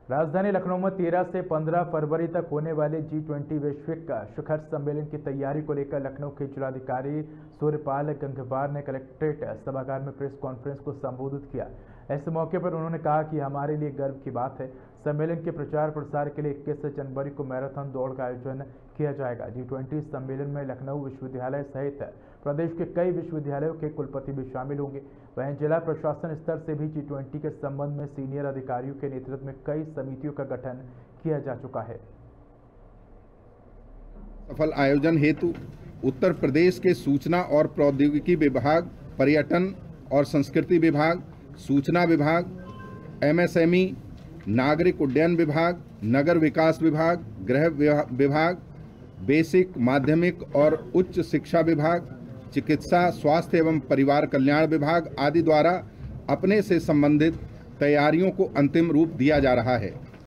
राजधानी लखनऊ में 13 से 15 फरवरी तक होने वाले G20 वैश्विक शिखर सम्मेलन की तैयारी को लेकर लखनऊ के जिलाधिकारी सूर्यपाल गंगवार ने कलेक्ट्रेट सभागार में प्रेस कॉन्फ्रेंस को संबोधित किया। इस मौके पर उन्होंने कहा कि हमारे लिए गर्व की बात है, सम्मेलन के प्रचार प्रसार के लिए 21 जनवरी को मैराथन दौड़ का आयोजन किया जाएगा। G20 सम्मेलन में लखनऊ विश्वविद्यालय सहित प्रदेश के कई विश्वविद्यालयों के कुलपति भी शामिल होंगे। वहीं जिला प्रशासन स्तर से भी G20 के संबंध में सीनियर अधिकारियों के नेतृत्व में कई समितियों का गठन किया जा चुका है। सफल आयोजन हेतु उत्तर प्रदेश के सूचना और प्रौद्योगिकी विभाग, पर्यटन और संस्कृति विभाग, सूचना विभाग, MSME, नागरिक उड्डयन विभाग, नगर विकास विभाग, गृह विभाग, बेसिक, माध्यमिक और उच्च शिक्षा विभाग, चिकित्सा, स्वास्थ्य एवं परिवार कल्याण विभाग आदि द्वारा अपने से संबंधित तैयारियों को अंतिम रूप दिया जा रहा है।